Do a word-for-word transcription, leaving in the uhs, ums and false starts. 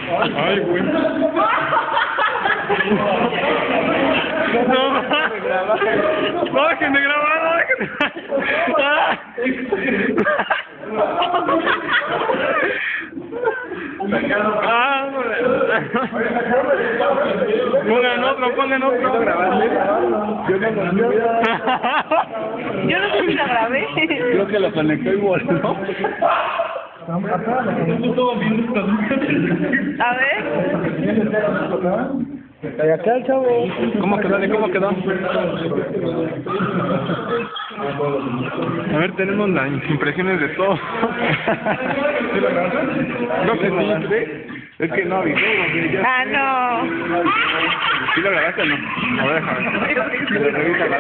Ay, güey. No, no, dejen de grabar, no, dejen de Ah, pongan otro, pongan otro. Yo no sé si la grabé. Creo que lo conectó igual, ¿no? A ver. Y acá el chavo. ¿Cómo quedó? ¿Cómo quedó? A ver, tenemos las impresiones de todo. Creo que sí, ¿crees? Es que no avisó, güey. Ah, no. ¿Sí lo grabaste o no? A ver, déjame.